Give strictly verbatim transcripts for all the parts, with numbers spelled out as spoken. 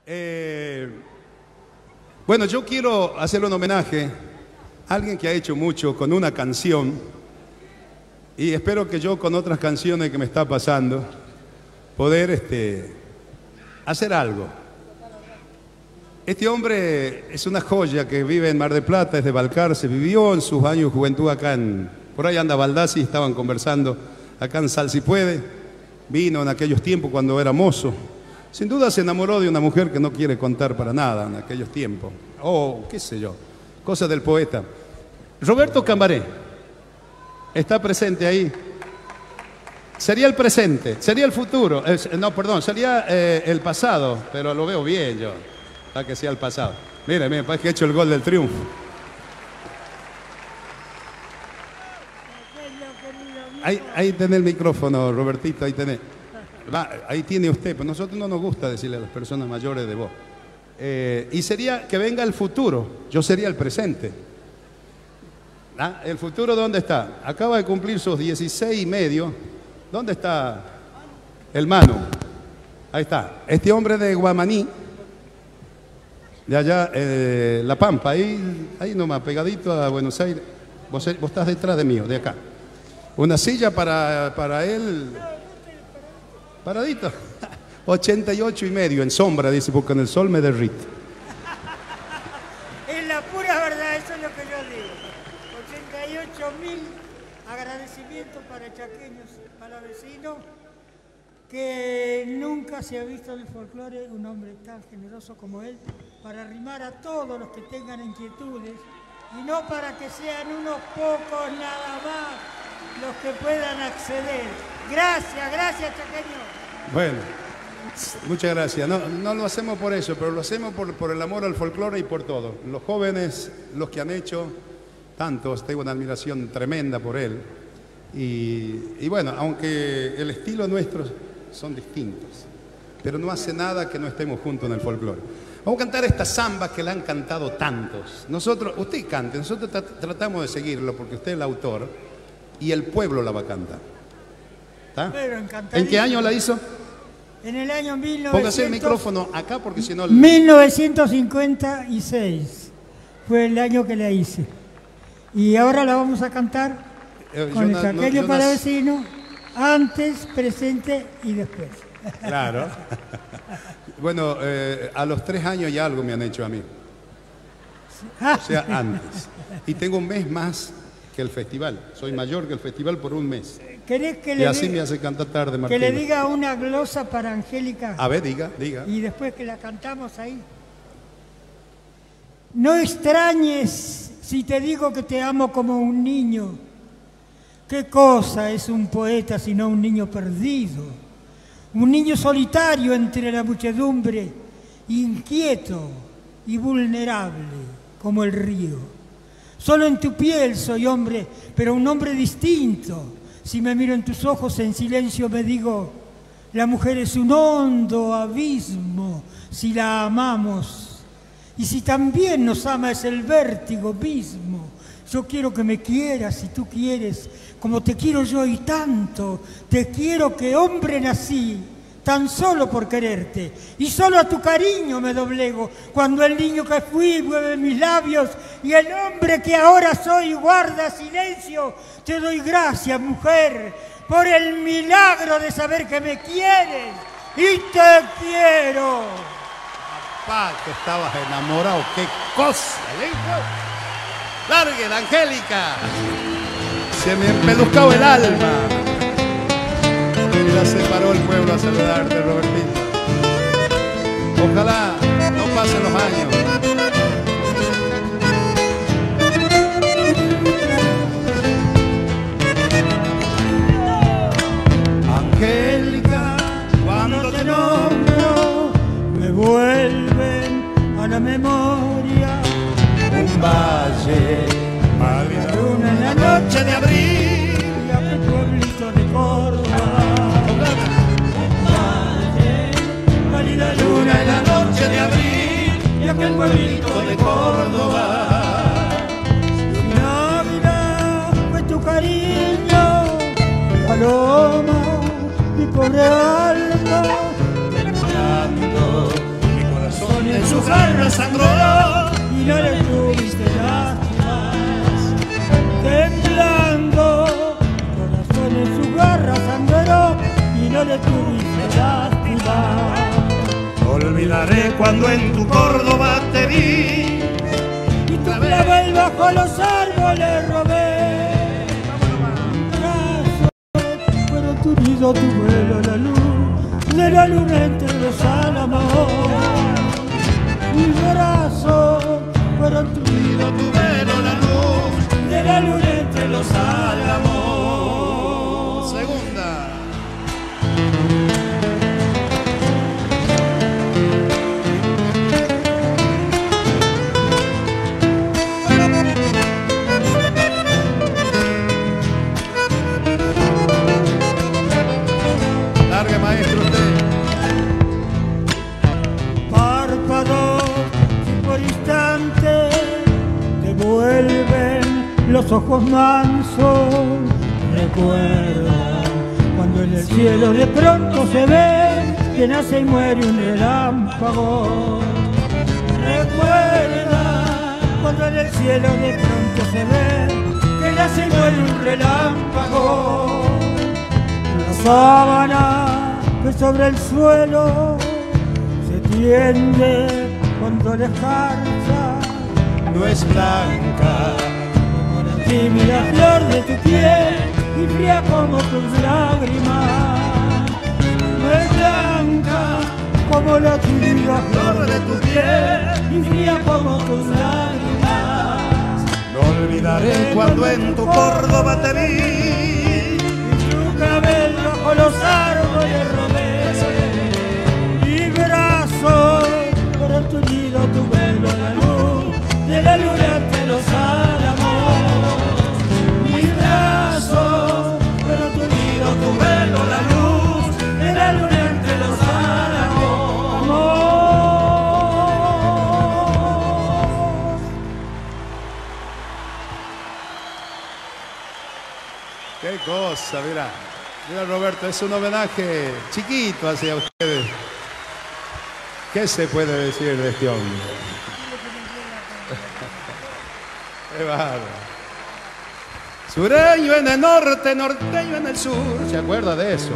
Eh, bueno, yo quiero hacerle un homenaje a alguien que ha hecho mucho con una canción y espero que yo con otras canciones que me está pasando poder este, hacer algo. Este hombre es una joya que vive en Mar del Plata, es de Balcarce, vivió en sus años de juventud acá en... Por ahí anda Baldassi, estaban conversando acá en Sal Si Puede. Vino en aquellos tiempos cuando era mozo. Sin duda se enamoró de una mujer que no quiere contar para nada en aquellos tiempos. O qué sé yo, cosas del poeta. Roberto Cambaré está presente ahí. Sería el presente, sería el futuro. Eh, no, perdón, sería eh, el pasado, pero lo veo bien yo. Para que sea el pasado. Mire, mire, parece que he hecho el gol del triunfo. Ahí, ahí tiene el micrófono, Robertito, ahí tiene. Va, ahí tiene usted, pues nosotros no nos gusta decirle a las personas mayores de vos. Eh, y sería que venga el futuro, yo sería el presente. ¿Ah? ¿El futuro dónde está? Acaba de cumplir sus dieciséis y medio. ¿Dónde está el Manu? Ahí está. Este hombre de Guamaní, de allá, eh, La Pampa, ahí, ahí nomás, pegadito a Buenos Aires. Vos, vos estás detrás de mí, de acá. Una silla para, para él, paradito, ochenta y ocho y medio, en sombra, dice, porque en el sol me derrite. Es la pura verdad, eso es lo que yo digo. ochenta y ocho mil agradecimientos para chaqueños, para vecinos, que nunca se ha visto en el folclore un hombre tan generoso como él, para arrimar a todos los que tengan inquietudes, y no para que sean unos pocos nada más los que puedan acceder. Gracias, gracias, chaqueño. Bueno, muchas gracias. No, no lo hacemos por eso, pero lo hacemos por, por el amor al folclore y por todo. Los jóvenes, los que han hecho, tantos, tengo una admiración tremenda por él. Y, y bueno, aunque el estilo nuestro son distintos, pero no hace nada que no estemos juntos en el folclore. Vamos a cantar esta samba que la han cantado tantos. Nosotros, usted cante, nosotros tra tratamos de seguirlo porque usted es el autor. Y el pueblo la va a cantar. ¿En qué año la hizo? En el año mil novecientos... Póngase el micrófono acá porque si no... El... mil novecientos cincuenta y seis fue el año que la hice. Y ahora la vamos a cantar eh, con el chaqueño no, para no... vecino, antes, presente y después. Claro. Bueno, eh, a los tres años ya algo me han hecho a mí. O sea, antes. Y tengo un mes más que el festival. Soy mayor que el festival por un mes. ¿Querés que y le así diga, me hace cantar tarde, Martín? Que le diga una glosa para Angélica. A ver, diga, diga. Y después que la cantamos ahí. No extrañes si te digo que te amo como un niño. ¿Qué cosa es un poeta sino un niño perdido? Un niño solitario entre la muchedumbre, inquieto y vulnerable como el río. Solo en tu piel soy hombre, pero un hombre distinto. Si me miro en tus ojos en silencio me digo, la mujer es un hondo abismo si la amamos. Y si también nos ama es el vértigo mismo. Yo quiero que me quieras si tú quieres, como te quiero yo y tanto. Te quiero que hombre nací, tan solo por quererte, y solo a tu cariño me doblego, cuando el niño que fui mueve mis labios, y el hombre que ahora soy guarda silencio. Te doy gracias, mujer, por el milagro de saber que me quieres, y te quiero. Papá, que estabas enamorado, qué cosa, ¿eh? Larguen, Angélica. Se me empeduscaba el alma. Ya se paró el pueblo a saludarte, Robertito. Ojalá no pasen los años. Angélica, cuando te nombro, me vuelven a la memoria un valle, la luna en la noche de abril, y aquel pueblito de Córdoba. La luna en la noche de abril y aquel pueblito de Córdoba. Navidad fue tu cariño, paloma, mi pobre alma, temblando, mi corazón garra sangró y no le tuviste lástima. Temblando, corazón en su garra sangró y no le tuviste lástima. Olvidaré cuando en tu Córdoba te vi y tu clavel bajo los árboles robé. Brazo, pero tu nido, tu vuelo, la luz de la luna entre los álamos. Mi brazo, pero tu nido, tu vuelo, la luz de la luna entre los álamos. Segunda. Largue, maestro, usted. Párpados que por instante te vuelven los ojos mansos. Recuerda cuando en el cielo de pronto se ve que nace y muere un relámpago. Recuerda cuando en el cielo de pronto se ve que nace y muere un relámpago. La sábana que sobre el suelo se tiende cuando la escarcha No es blanca, como la tímida flor de tu piel y fría como tus lágrimas. No es blanca como la tímida flor de tu piel y fría como tus lágrimas. no olvidaré cuando en tu Córdoba te vi. Tu cabello bajo los árboles robé. Mi brazo por tu nido, tu vuelo, la luz de la luna entre los álamos. Mi brazo por tu nido, tu vuelo, la luz de la luna entre los álamos. Qué cosa, mira. Mira, Roberto, es un homenaje chiquito hacia ustedes. ¿Qué se puede decir de este hombre? Qué bárbaro. Sureño en el norte, norteño en el sur. ¿Se acuerda de eso?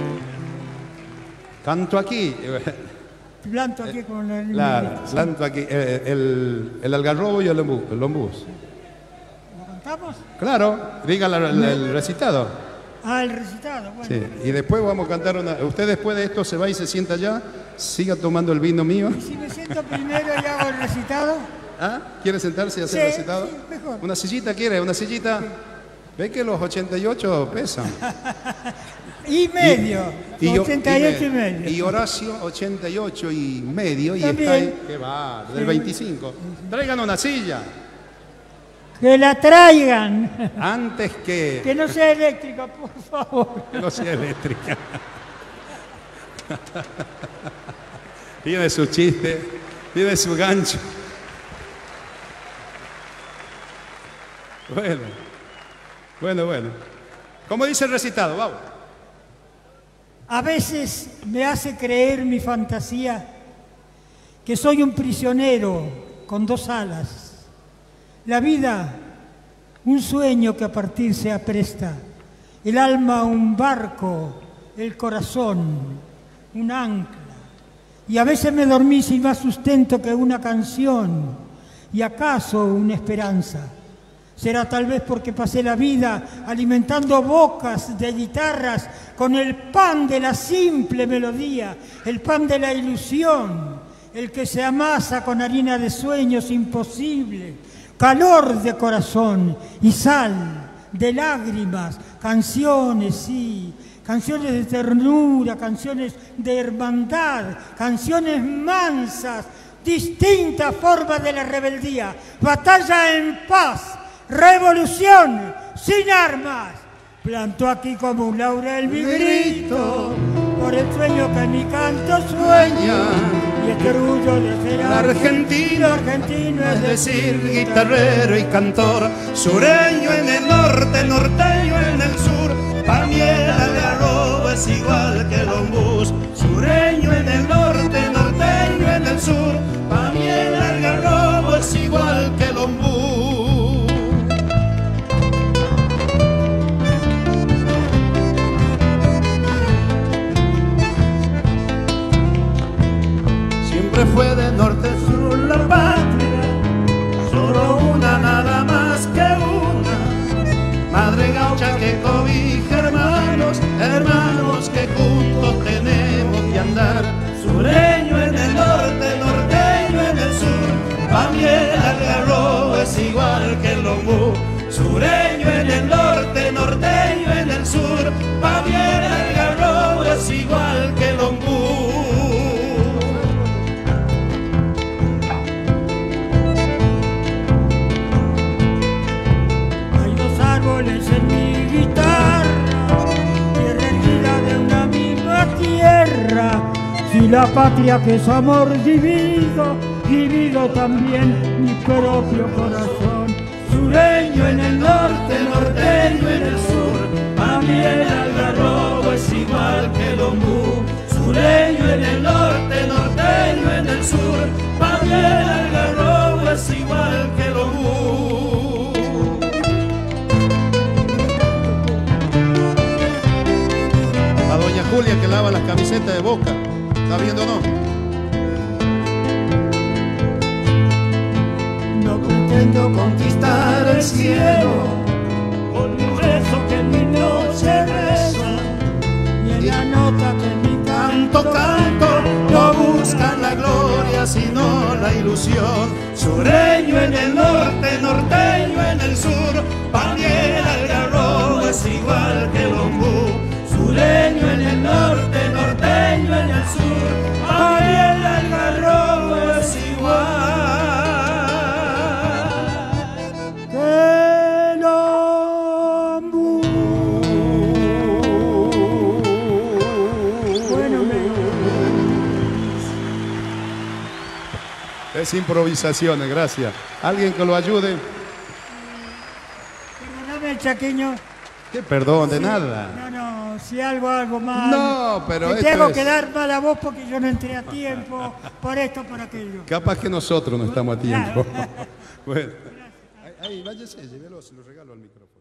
Canto aquí. Planto aquí con el... Claro, canto aquí. El, el, el algarrobo y el ombú- el ombús. ¿Lo cantamos? Claro, diga la- el, el recitado. Ah, el recitado, bueno. Sí, y después vamos a cantar una... Usted después de esto se va y se sienta allá, siga tomando el vino mío. Si me siento primero y hago el recitado. ¿Ah? ¿Quiere sentarse y hacer Sí, el recitado? sí, mejor. ¿Una sillita quiere? ¿Una sillita? Sí. ¿Ve que los ochenta y ocho pesan? Y medio. Y, yo- ochenta y ocho y, y me- medio. y Horacio, ochenta y ocho y medio, y También. está ahí. ¿Qué va? Del Sí. veinticinco. Traigan una silla. Que la traigan. Antes que... Que no sea eléctrica, por favor. Que no sea eléctrica. Tiene su chiste, tiene su gancho. Bueno, bueno, bueno. ¿Cómo dice el recitado? Vamos. A veces me hace creer mi fantasía que soy un prisionero con dos alas. La vida, un sueño que a partir se apresta. El alma, un barco. El corazón, un ancla. Y a veces me dormí sin más sustento que una canción. Y acaso una esperanza. Será tal vez porque pasé la vida alimentando bocas de guitarras con el pan de la simple melodía, el pan de la ilusión, el que se amasa con harina de sueños imposibles, calor de corazón y sal de lágrimas, canciones, sí, canciones de ternura, canciones de hermandad, canciones mansas, distintas formas de la rebeldía, batalla en paz, revolución sin armas. Planto aquí como un laurel mi grito por el sueño que mi canto sueña y este orgullo de ser Argentino, argentino es decir, guitarrero y cantor, sureño en el norte, norteño en el sur, pa' mí el algarrobo es igual que el ombús, sureño en el norte, norteño en el sur, pa' mí el siempre fue de norte a sur la patria, solo una, nada más que una, madre gaucha que cobija hermanos, hermanos que juntos tenemos que andar. Sureño en el norte, norteño en el sur, pa' mí el algarrobo es igual que el ombú. Sureño en el norte, norteño en el sur, pa' mí el algarrobo es igual que el ombú. Hay dos árboles en mi guitarra, tierra erguida de una misma tierra. Si la patria que es amor divido, divido también mi propio corazón. Sureño en el norte, norteño en el sur, pa' mí el algarrobo es igual que el ombú. Sureño en el norte, norteño en el sur, pa' mí el algarrobo es igual que el ombú. A doña Julia que lava las camisetas de Boca, ¿está viendo o no? No pretendo conquistar el cielo con un rezo que en mi noche reza, y en la nota que en mi canto canto no buscan la gloria sino la ilusión. Sureño en el norte, norteño en el sur, pa' mí el algarrobo es igual que el ombú. Sureño en el norte, norteño en el sur, pa' mí el algarrobo es igual. Es improvisaciones, gracias. ¿Alguien que lo ayude? Perdóname, chaqueño. ¿Qué perdón? De Sí, nada. No, no, si algo, algo mal. No, pero te esto tengo es... que dar mala voz porque yo no entré a tiempo, por esto, por aquello. Capaz que nosotros no estamos a tiempo. Bueno. Ahí, váyase, llévelo, se lo regalo al micrófono.